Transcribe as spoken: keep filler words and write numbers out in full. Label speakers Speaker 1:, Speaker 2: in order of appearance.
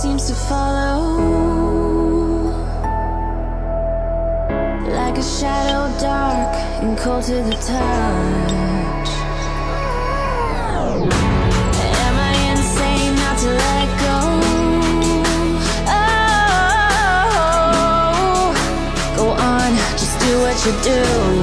Speaker 1: seems to follow, like a shadow dark and cold to the touch. Am I insane not to let go? Oh, go on, just do what you do.